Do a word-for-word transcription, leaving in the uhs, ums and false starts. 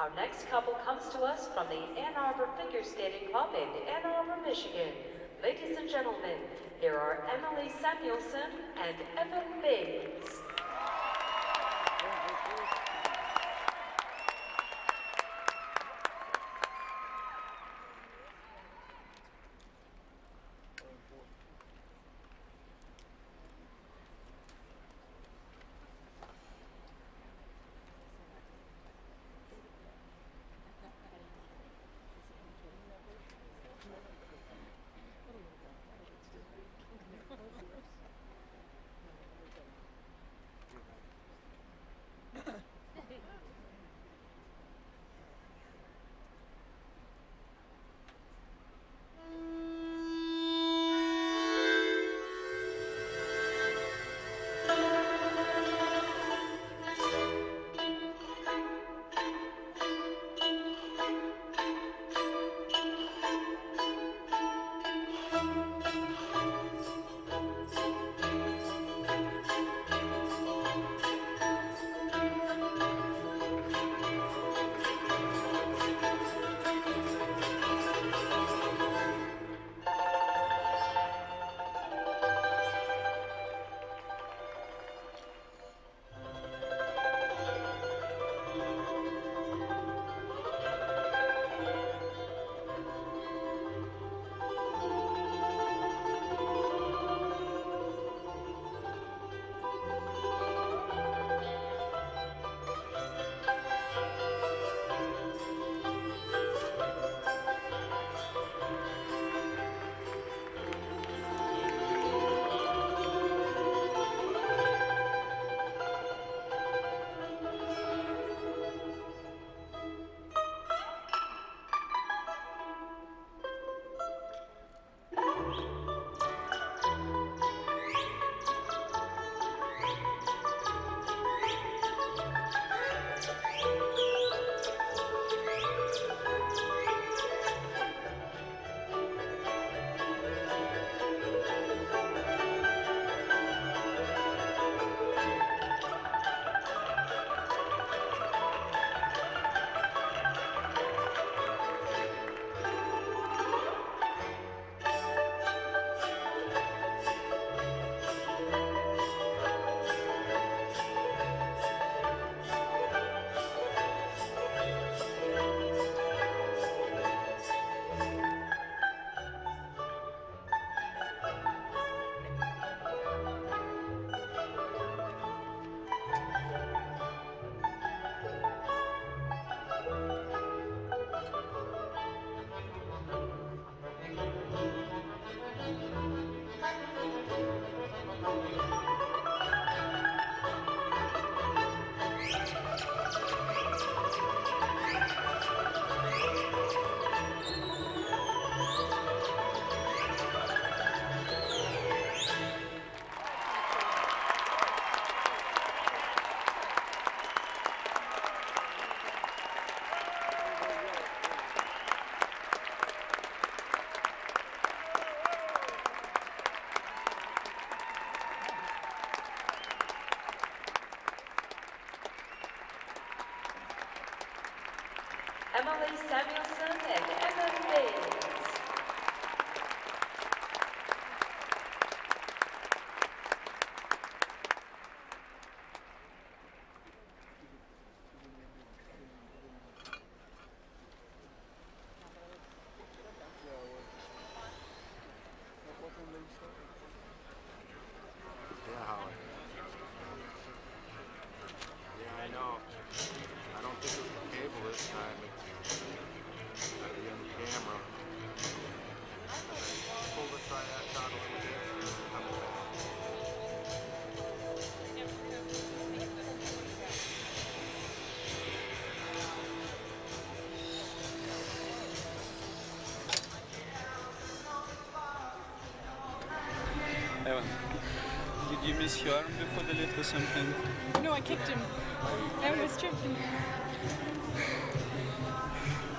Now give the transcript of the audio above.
Our next couple comes to us from the Ann Arbor Figure Skating Club in Ann Arbor, Michigan. Ladies and gentlemen, here are Emily Samuelson and Evan Bates. Emily Samuelson and Evan Bates. Evan, did you miss your arm before the lift or something? No, I kicked him. I almost tripped him.